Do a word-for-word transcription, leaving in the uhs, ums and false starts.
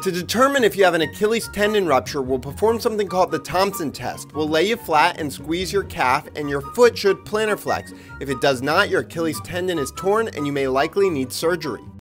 To determine if you have an Achilles tendon rupture, we'll perform something called the Thompson test. We'll lay you flat and squeeze your calf, and your foot should plantar flex. If it does not, your Achilles tendon is torn and you may likely need surgery.